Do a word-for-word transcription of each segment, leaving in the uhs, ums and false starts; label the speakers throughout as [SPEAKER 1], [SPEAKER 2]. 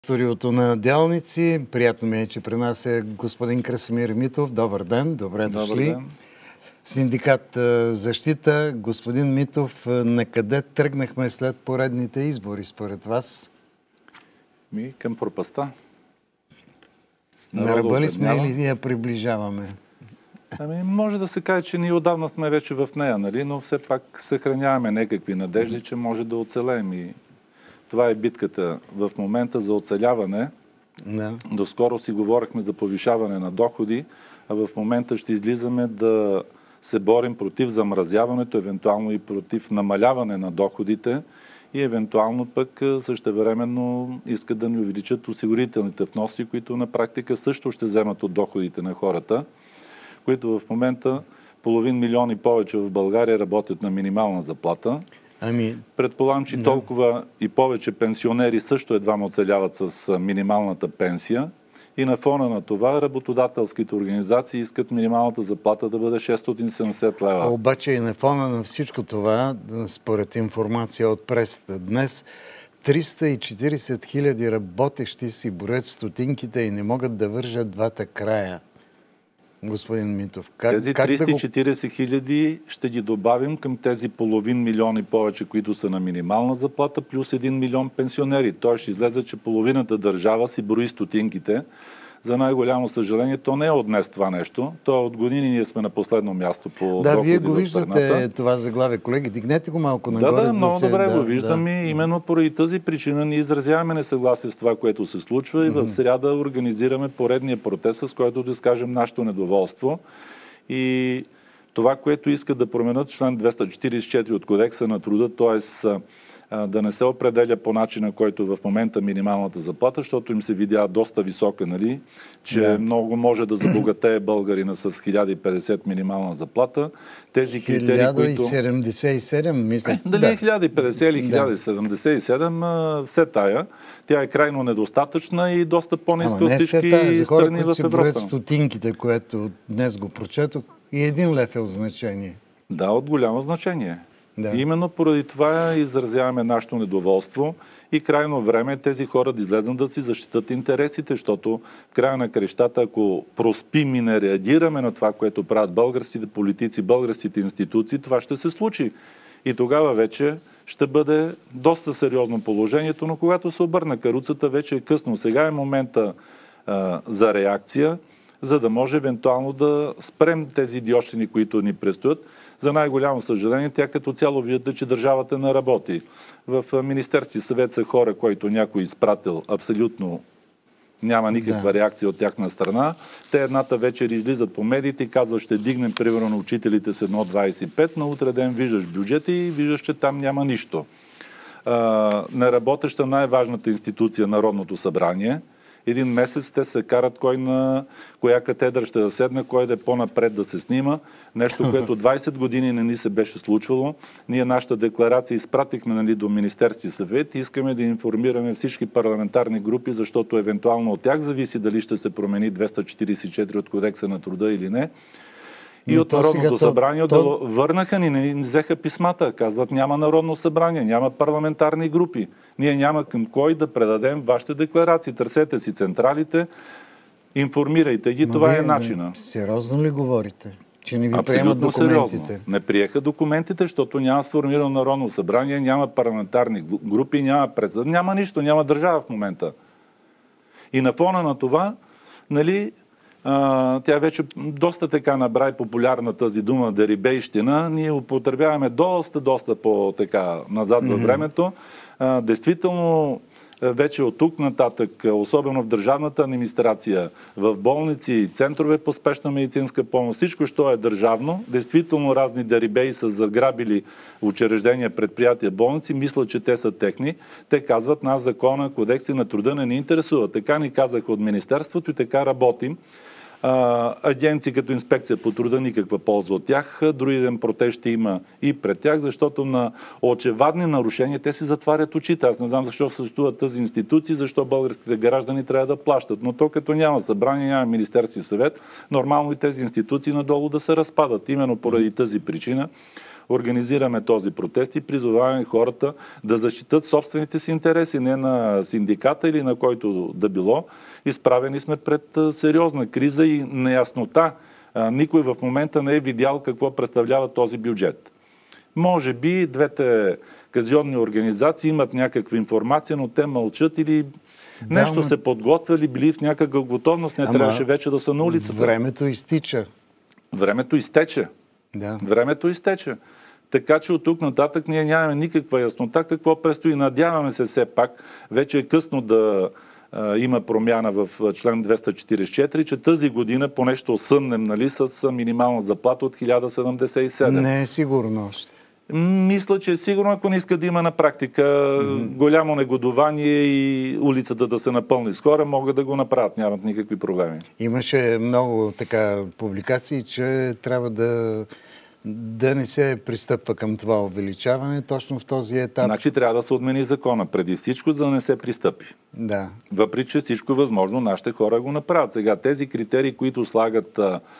[SPEAKER 1] Студиото на Делници. Приятно ми е, че при нас е господин Красимир Митов. Добър ден, добре
[SPEAKER 2] Добър
[SPEAKER 1] дошли.
[SPEAKER 2] ден.
[SPEAKER 1] Синдикат Защита. Господин Митов, на къде тръгнахме след поредните избори, според вас?
[SPEAKER 2] Ми към пропаста.
[SPEAKER 1] На ръба ли сме или я приближаваме?
[SPEAKER 2] Ами, може да се каже, че ние отдавна сме вече в нея, нали? Но все пак съхраняваме някакви надежди, че може да оцелеем. И това е битката в момента за оцеляване.
[SPEAKER 1] Да.
[SPEAKER 2] Доскоро си говорихме за повишаване на доходи, а в момента ще излизаме да се борим против замразяването, евентуално и против намаляване на доходите и евентуално пък същевременно искат да ни увеличат осигурителните вноски, които на практика също ще вземат от доходите на хората, които в момента половин милион и повече в България работят на минимална заплата.
[SPEAKER 1] Ами,
[SPEAKER 2] Предполагам, че
[SPEAKER 1] да.
[SPEAKER 2] толкова и повече пенсионери също едва оцеляват с минималната пенсия. И на фона на това работодателските организации искат минималната заплата да бъде шестстотин и седемдесет лева.
[SPEAKER 1] Обаче и на фона на всичко това, според информация от пресата днес, триста и четиридесет хиляди работещи си борят стотинките и не могат да вържат двата края. Господин Митов, как,
[SPEAKER 2] тези
[SPEAKER 1] как
[SPEAKER 2] триста и
[SPEAKER 1] да го...
[SPEAKER 2] четиридесет хиляди ще ги добавим към тези половин милион и повече, които са на минимална заплата, плюс един милион пенсионери. Той ще излезе, че половината държава си брои стотинките. За най-голямо съжаление, то не е от днес това нещо. То е от години, ние сме на последно място по
[SPEAKER 1] Да,
[SPEAKER 2] доходи
[SPEAKER 1] вие го
[SPEAKER 2] в
[SPEAKER 1] виждате
[SPEAKER 2] страната.
[SPEAKER 1] това заглавие. Колеги, дигнете го малко нагоре.
[SPEAKER 2] Да, да,
[SPEAKER 1] за
[SPEAKER 2] много
[SPEAKER 1] се...
[SPEAKER 2] добре
[SPEAKER 1] да,
[SPEAKER 2] го виждам
[SPEAKER 1] да.
[SPEAKER 2] и именно поради тази причина ние изразяваме несъгласие с това, което се случва и в сряда организираме поредния протест, с който да изкажем нашето недоволство. И това, което искат да променят член двеста четиридесет и четири от Кодекса на труда, т.е. да не се определя по начина, който в момента минималната заплата, защото им се видя доста висока, нали, че
[SPEAKER 1] Да.
[SPEAKER 2] много може да забогатее българина с хиляда и петдесет минимална заплата. Тези критерии,
[SPEAKER 1] хиляда и
[SPEAKER 2] които...
[SPEAKER 1] седемдесет и седем, мисля.
[SPEAKER 2] Дали
[SPEAKER 1] Да.
[SPEAKER 2] хиляда и петдесет или хиляда и седемдесет и седем, все тая. Тя е крайно недостатъчна и доста по-ниска
[SPEAKER 1] Ама
[SPEAKER 2] от
[SPEAKER 1] не
[SPEAKER 2] всички
[SPEAKER 1] все тая, за хора,
[SPEAKER 2] страни
[SPEAKER 1] които
[SPEAKER 2] в
[SPEAKER 1] си
[SPEAKER 2] Европа.
[SPEAKER 1] броят стотинките, което днес го прочетох, и един лев е от значение.
[SPEAKER 2] Да, от голямо значение.
[SPEAKER 1] Да.
[SPEAKER 2] И именно поради това изразяваме нашето недоволство и крайно време е тези хора да излезнат да си защитат интересите, защото в края на крещата, ако проспим и не реагираме на това, което правят българските политици, българските институции, това ще се случи. И тогава вече ще бъде доста сериозно положението, но когато се обърна каруцата, вече е късно. Сега е момента а, за реакция, за да може евентуално да спрем тези идиотщини, които ни предстоят. За най-голямо съжаление, тя като цяло вижда, че държавата не работи. В Министерски съвет са хора, които някой изпратил, абсолютно няма никаква
[SPEAKER 1] Да.
[SPEAKER 2] реакция от тяхна страна. Те едната вечер излизат по медиите и казват, ще дигнем примерно на учителите с едно цяло двадесет и пет, на утре ден виждаш бюджета и виждаш, че там няма нищо. А, неработеща най-важната институция, Народното събрание. Един месец те се карат кой на коя катедра ще да седне, кой да е по-напред да се снима. Нещо, което двадесет години не ни се беше случвало. Ние нашата декларация изпратихме, нали, до Министерски съвет и искаме да информираме всички парламентарни групи, защото евентуално от тях зависи дали ще се промени двеста четиридесет и четири от Кодекса на труда или не. И
[SPEAKER 1] Но
[SPEAKER 2] от
[SPEAKER 1] то
[SPEAKER 2] Народното
[SPEAKER 1] сега,
[SPEAKER 2] събрание
[SPEAKER 1] то...
[SPEAKER 2] върнаха ни, не ни взеха писмата. Казват, няма Народно събрание, няма парламентарни групи. Ние няма към кой да предадем вашите декларации. Търсете си централите, информирайте ги.
[SPEAKER 1] Ма
[SPEAKER 2] това
[SPEAKER 1] вие,
[SPEAKER 2] е начина.
[SPEAKER 1] Сериозно ли говорите? Че не ви
[SPEAKER 2] Абсолютно
[SPEAKER 1] приемат документите?
[SPEAKER 2] сериозно. Не приеха документите, защото няма сформирано Народно събрание, няма парламентарни групи, няма президент, няма нищо, няма държава в момента. И на фона на това, нали, Uh, тя вече доста така набра и популярна тази дума дерибейщина. Ние употребяваме доста, доста по-така назад във времето. Uh, действително, вече от тук нататък, особено в държавната администрация, в болници и центрове по спешна медицинска помощ, всичко, що е държавно, действително разни дерибеи са заграбили учреждения, предприятия, болници, мислят, че те са техни. Те казват, нас закона, кодекси на труда не ни интересува. Така ни казаха от Министерството и така работим. Агенции като Инспекция по труда никаква полза от тях. Други ден протест ще има и пред тях, защото на очевадни нарушения те си затварят очите. Аз не знам защо съществуват тази институции, защо българските граждани трябва да плащат. Но то като няма събрание, няма Министерски съвет, нормално и тези институции надолу да се разпадат. Именно поради тази причина организираме този протест и призоваваме хората да защитат собствените си интереси, не на синдиката или на който да било. Изправени сме пред сериозна криза и неяснота. Никой в момента не е видял какво представлява този бюджет. Може би двете казионни организации имат някаква информация, но те мълчат или
[SPEAKER 1] да,
[SPEAKER 2] нещо
[SPEAKER 1] ама...
[SPEAKER 2] се подготвили, били в някаква готовност, не
[SPEAKER 1] ама...
[SPEAKER 2] трябваше вече да са на улицата.
[SPEAKER 1] Времето изтича.
[SPEAKER 2] Времето изтече.
[SPEAKER 1] Да.
[SPEAKER 2] Времето изтече. Така че от тук нататък ние нямаме никаква яснота какво предстои. Надяваме се все пак, вече е късно да а, има промяна в член двеста четиридесет и четири, че тази година поне ще осъмнем, нали, с минимална заплата от хиляда седемдесет и седем.
[SPEAKER 1] Не е сигурно още.
[SPEAKER 2] Мисля, че е сигурно, ако не иска да има на практика mm-hmm. голямо негодование и улицата да се напълни с хора, могат да го направят, нямат никакви проблеми.
[SPEAKER 1] Имаше много така публикации, че трябва да, да не се пристъпва към това увеличаване точно в този етап.
[SPEAKER 2] Значи трябва да се отмени закона преди всичко, за да не се пристъпи.
[SPEAKER 1] Да.
[SPEAKER 2] Въпреки че всичко е възможно, нашите хора го направят. Сега тези критерии, които слагат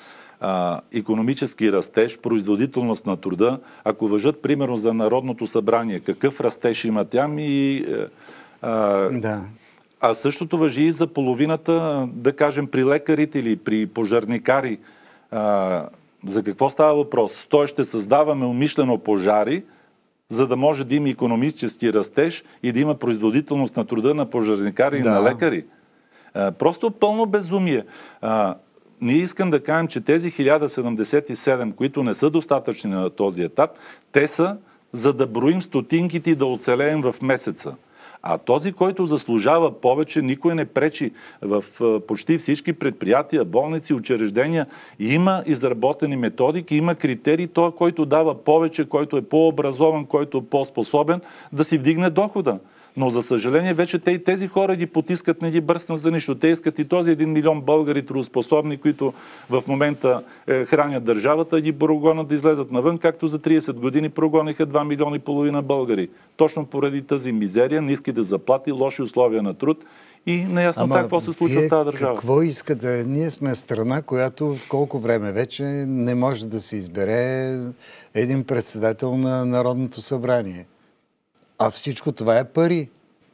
[SPEAKER 2] а, икономически растеж, производителност на труда, ако важат примерно за Народното събрание, какъв растеж има там и... А,
[SPEAKER 1] да.
[SPEAKER 2] А същото важи и за половината, да кажем, при лекарите или при пожарникари. А, за какво става въпрос? Той ще създаваме умишлено пожари, за да може да има икономически растеж и да има производителност на труда на пожарникари да. и на лекари. А, просто пълно безумие. А, ние искам да кажем, че тези хиляда седемдесет и седем, които не са достатъчни на този етап, те са за да броим стотинките и да оцелеем в месеца. А този, който заслужава повече, никой не пречи. В почти всички предприятия, болници, учреждения има изработени методики, има критерии, той, който дава повече, който е по-образован, който е по-способен, да си вдигне дохода. Но за съжаление вече те и тези хора ги потискат, не ги бръснат за нищо. Те искат и този един милион българи трудоспособни, които в момента е, хранят държавата, ги прогонят да излезат навън, както за тридесет години прогониха два милиона и половина българи. Точно поради тази мизерия, ниските заплати, лоши условия на труд и неясно какво се случва в тази държава.
[SPEAKER 1] Какво искате? Ние сме страна, която колко време вече не може да се избере един председател на Народното събрание. А всичко това е пари.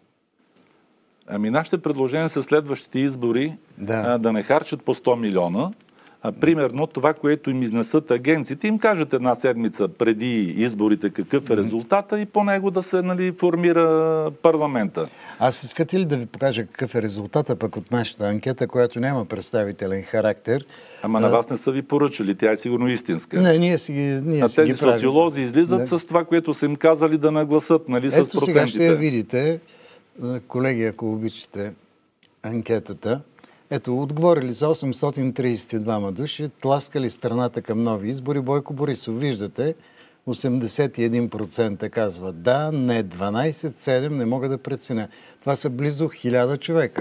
[SPEAKER 2] Ами нашите предложения са следващите избори
[SPEAKER 1] да,
[SPEAKER 2] а, да не харчат по сто милиона. А, примерно това, което им изнесат агенциите, им кажат една седмица преди изборите какъв е резултата и по него да се, нали, формира парламента.
[SPEAKER 1] Аз искате ли да ви покажа какъв е резултата пък от нашата анкета, която няма представителен характер?
[SPEAKER 2] Ама на вас не са ви поръчали, тя е сигурно истинска.
[SPEAKER 1] Не, ние си ги ние
[SPEAKER 2] а
[SPEAKER 1] си
[SPEAKER 2] тези
[SPEAKER 1] ги правим.
[SPEAKER 2] социолози излизат да. с това, което са им казали да нагласат, нали, с
[SPEAKER 1] Ето
[SPEAKER 2] процентите.
[SPEAKER 1] сега ще я видите, колеги, ако обичате анкетата. Ето, отговорили са осемстотин тридесет и двама души, тласкали страната към нови избори. Бойко Борисов, виждате, осемдесет и един процента казват да, не дванайсет, седем не мога да преценя. Това са близо хиляда човека.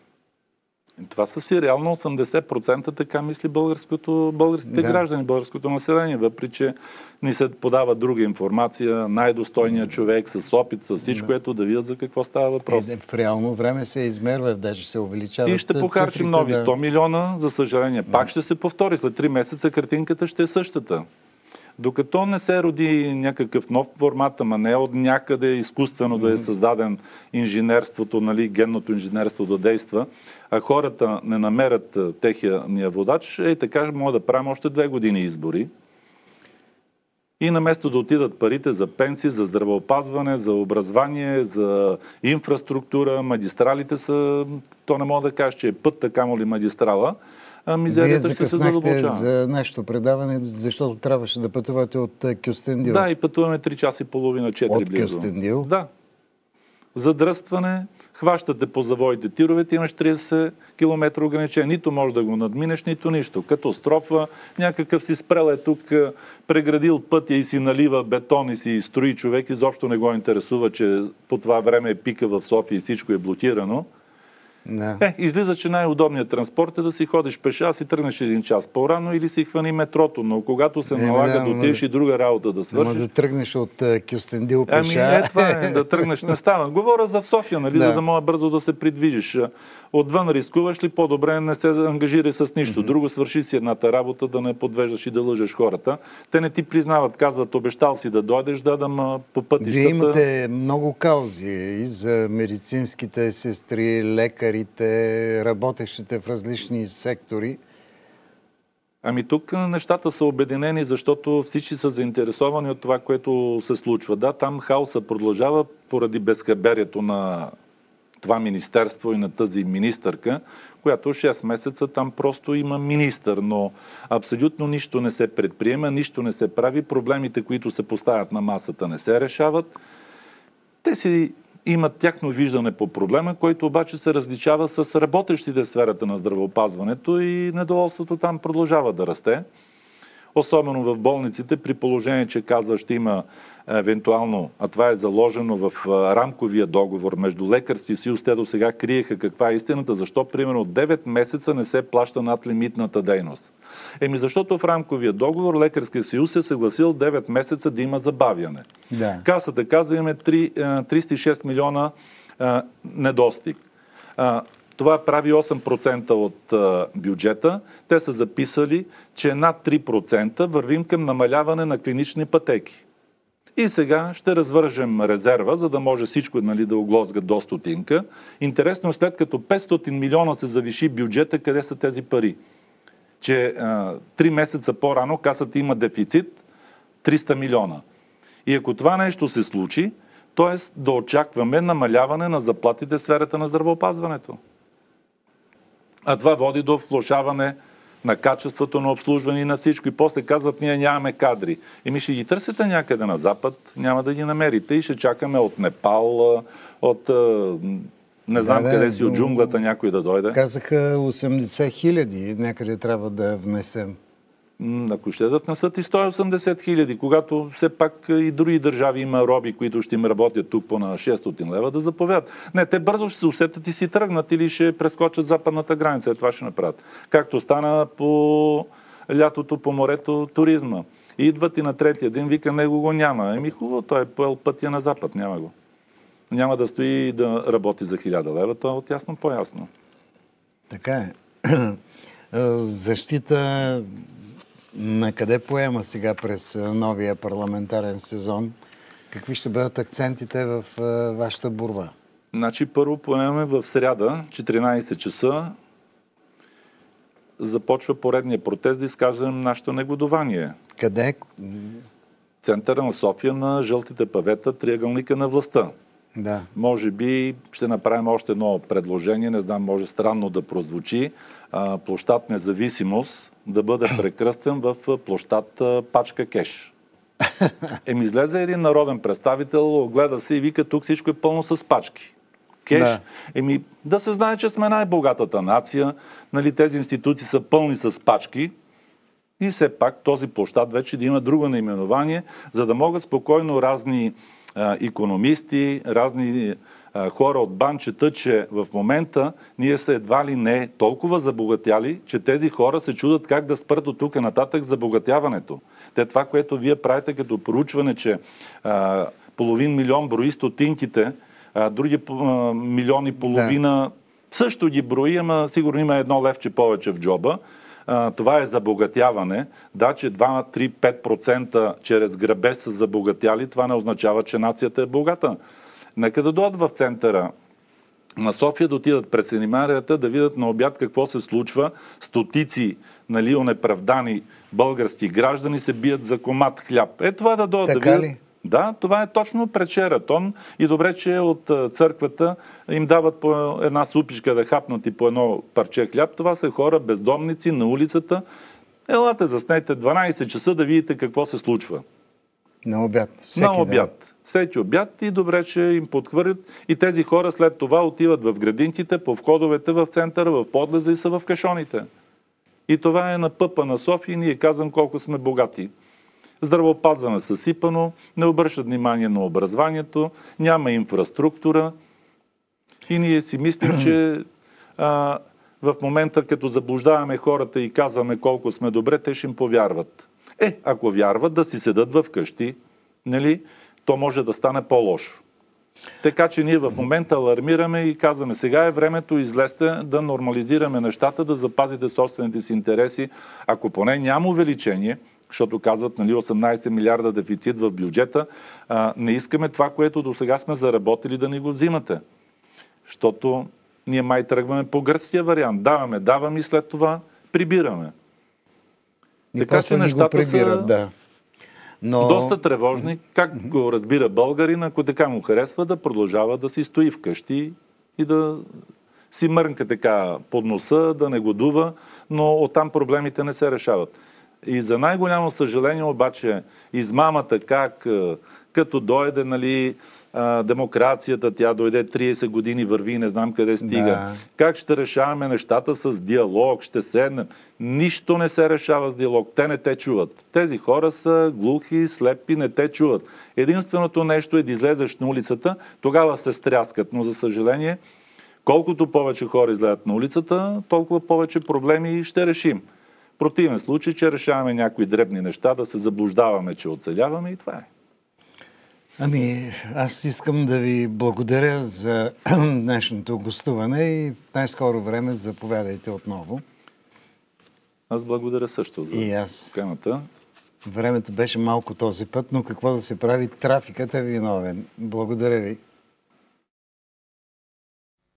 [SPEAKER 2] Това са си реално осемдесет процента, така мисли българското, българските да. граждани, българското население, въпреки че ни се подава друга информация, най-достойният човек с опит, с всичко, да. ето да видят за какво става въпрос.
[SPEAKER 1] Е, в реално време се измерва, даже се увеличава.
[SPEAKER 2] И ще покарчим нови сто милиона, за съжаление. Пак да. ще се повтори. След три месеца картинката ще е същата. Докато не се роди някакъв нов формат, ама не от някъде изкуствено mm-hmm. да е създаден инженерството, нали, генното инженерство да действа, а хората не намерят техния водач, е така, може да правим още две години избори. И наместо да отидат парите за пенсии, за здравеопазване, за образование, за инфраструктура, магистралите са, то не мога да кажа, че е път, така му ли магистрала, а мизерията ще се задълбочава.
[SPEAKER 1] Вие закъснахте за нашето предаване, защото трябваше да пътувате от Кюстендил.
[SPEAKER 2] Да, и пътуваме три часа и половина, четири близо.
[SPEAKER 1] От Кюстендил?
[SPEAKER 2] Да. Задръстване, хващате по завоите тировете, имаш тридесет километра ограничение. Нито можеш да го надминеш, нито нищо. Катастрофа, някакъв си спрел е тук, преградил пътя и си налива бетон и си строи човек. Изобщо не го интересува, че по това време е пика в София и всичко е блокирано.
[SPEAKER 1] Да.
[SPEAKER 2] Е, излиза, че най-удобният транспорт е да си ходиш пеша, си тръгнеш един час по-рано или си хвани метрото, но когато се
[SPEAKER 1] Е,
[SPEAKER 2] налага
[SPEAKER 1] да,
[SPEAKER 2] да отидеш
[SPEAKER 1] да,
[SPEAKER 2] и друга работа да свършиш...
[SPEAKER 1] Ама да тръгнеш от uh, Кюстендил
[SPEAKER 2] Ами
[SPEAKER 1] пеша...
[SPEAKER 2] е, това е, да тръгнеш не става. Говоря за в София, нали,
[SPEAKER 1] Да.
[SPEAKER 2] за да мога бързо да се придвижиш. Отвън рискуваш ли, по-добре не се ангажирай с нищо. Mm-hmm. Друго, свърши си едната работа, да не подвеждаш и да лъжеш хората. Те не ти признават, казват, обещал си да дойдеш, да, да по пътищата...
[SPEAKER 1] Вие имате много каузи и за медицинските сестри, лекарите, работещите в различни сектори.
[SPEAKER 2] Ами тук нещата са обединени, защото всички са заинтересовани от това, което се случва. Да, там хаоса продължава поради безхаберието на това министерство и на тази министърка, която шест месеца там просто има министър, но абсолютно нищо не се предприема, нищо не се прави, проблемите, които се поставят на масата, не се решават. Те си имат тяхно виждане по проблема, който обаче се различава с работещите в сферата на здравеопазването и недоволството там продължава да расте. Особено в болниците, при положение, че казва, ще има евентуално, а това е заложено в рамковия договор между Лекарски съюз, те до сега криеха каква е истината, защо примерно девет месеца не се плаща над лимитната дейност. Еми защото в рамковия договор Лекарския съюз е съгласил девет месеца да има забавяне.
[SPEAKER 1] Да.
[SPEAKER 2] Касата казва, имаме триста и шест милиона а, недостиг. А, това прави осем процента от а, бюджета. Те са записали, че над три процента вървим към намаляване на клинични пътеки. И сега ще развържем резерва, за да може всичко, нали, да оглозга до стотинка. Интересно, след като петстотин милиона се завиши бюджета, къде са тези пари? Че а, три месеца по-рано касата има дефицит триста милиона. И ако това нещо се случи, т.е. да очакваме намаляване на заплатите в сферата на здравеопазването. А това води до влошаване на качеството на обслужване и на всичко. И после казват, ние нямаме кадри. И ми ще ги търсите някъде на запад, няма да ги намерите и ще чакаме от Непал, от не знам
[SPEAKER 1] да,
[SPEAKER 2] къде
[SPEAKER 1] да,
[SPEAKER 2] си, от джунглата някой да дойде.
[SPEAKER 1] Казаха осемдесет хиляди, някъде трябва да внесем.
[SPEAKER 2] Ако ще да внесат и сто и осемдесет хиляди, когато все пак и други държави има роби, които ще им работят тук по на шестстотин лева, да заповядат. Не, те бързо ще се усетят и си тръгнат или ще прескочат западната граница. Е, това ще направят. Както стана по лятото по морето туризма. И идват и на третия ден, вика, него го няма. Еми хубаво, той е поел пътя на запад, няма го. Няма да стои да работи за хиляда лева, то е от ясно по-ясно.
[SPEAKER 1] Така е. Защита на къде поема сега през новия парламентарен сезон? Какви ще бъдат акцентите в вашата борба?
[SPEAKER 2] Значи първо поемаме в сряда, четиринайсет часа, започва поредния протест да изкажем нашето негодование.
[SPEAKER 1] Къде?
[SPEAKER 2] Центъра на София, на жълтите павета, триъгълника на властта.
[SPEAKER 1] Да.
[SPEAKER 2] Може би ще направим още едно предложение, не знам, може странно да прозвучи, площад Независимост да бъде прекръстен в площад Пачка Кеш. Еми излезе един народен представител, огледа се и вика, тук всичко е пълно с пачки. Кеш. Да. Еми да се знае, че сме най-богатата нация, нали, тези институции са пълни с пачки и все пак този площад вече да има друго наименование, за да могат спокойно разни а, икономисти, разни а, хора от БАН четат, че в момента ние са едва ли не толкова забогатяли, че тези хора се чудат как да спрат от тук нататък забогатяването. Те това, което вие правите като проучване, че а, половин милион брои стотинките, а, други а, милион и половина да. Също ги брои, ама сигурно има едно левче повече в джоба. А, това е забогатяване. Да, че два, три, пет процента чрез грабеж са забогатяли, това не означава, че нацията е богата. Нека да дойдат в центъра на София, да отидат пред синемарията, да видят на обяд какво се случва. Стотици, нали, онеправдани български граждани се бият за комат хляб. Е, това да дойдат
[SPEAKER 1] така
[SPEAKER 2] да видят.
[SPEAKER 1] Ли?
[SPEAKER 2] Да, това е точно пред Шератон и добре, че от църквата им дават по една супичка да хапнат и по едно парче хляб. Това са хора бездомници на улицата. Елате, заснете дванайсет часа да видите какво се случва.
[SPEAKER 1] На обяд. Всеки
[SPEAKER 2] на обяд.
[SPEAKER 1] Ден.
[SPEAKER 2] Всеки обяд и добре, че им подхвърлят. И тези хора след това отиват в градинките, по входовете в центъра, в подлеза и са в кашоните. И това е на пъпа на София и ние казвам колко сме богати. Здравеопазване съсипано, не обръщат внимание на образованието, няма инфраструктура и ние си мислим, че а, в момента, като заблуждаваме хората и казваме колко сме добре, те ще им повярват. Е, ако вярват, да си седат в къщи, нали, то може да стане по-лошо. Така че ние в момента алармираме и казваме, сега е времето, излезте да нормализираме нещата, да запазите собствените си интереси. Ако поне няма увеличение, защото казват, нали, осемнайсет милиарда дефицит в бюджета, а, не искаме това, което до сега сме заработили, да ни го взимате. Защото ние май тръгваме по гръцкия вариант. Даваме, даваме и след това прибираме.
[SPEAKER 1] И
[SPEAKER 2] така че нещата са
[SPEAKER 1] да. Но...
[SPEAKER 2] доста тревожни. Как го разбира българин, ако така му харесва, да продължава да си стои вкъщи и да си мърнка така под носа, да не годува, но оттам проблемите не се решават. И за най-голямо съжаление обаче измамата как, като дойде, нали, демокрацията, тя дойде трийсет години, върви, не знам къде стига.
[SPEAKER 1] Да.
[SPEAKER 2] Как ще решаваме нещата с диалог, ще седнем. Нищо не се решава с диалог. Те не те чуват. Тези хора са глухи, слепи, не те чуват. Единственото нещо е да излезеш на улицата, тогава се стряскат. Но за съжаление, колкото повече хора излезат на улицата, толкова повече проблеми ще решим. В противен случай, че решаваме някои дребни неща, да се заблуждаваме, че оцеляваме и това е.
[SPEAKER 1] Ами, аз искам да ви благодаря за днешното гостуване и в най-скоро време заповядайте отново.
[SPEAKER 2] Аз благодаря също за
[SPEAKER 1] и аз.
[SPEAKER 2] темата.
[SPEAKER 1] Времето беше малко този път, но какво да се прави? Трафикът е виновен. Благодаря ви.